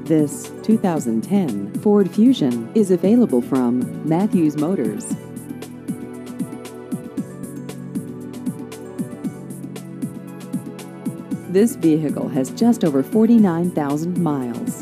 This 2010 Ford Fusion is available from Matthews Motors. This vehicle has just over 49,000 miles.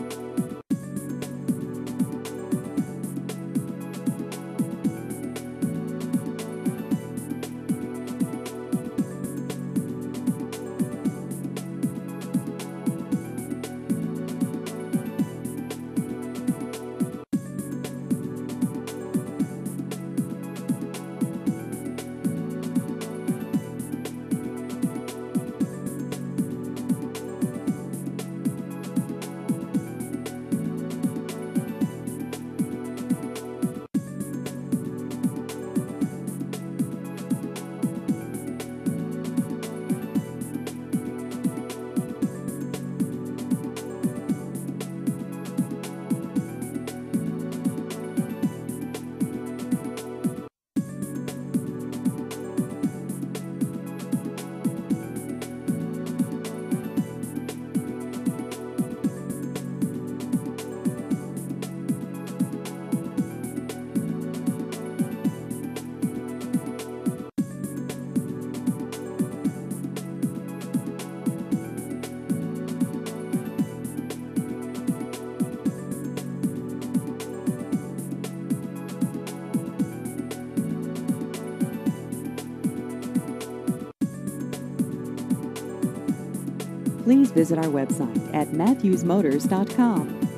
Please visit our website at matthewsmotors.com.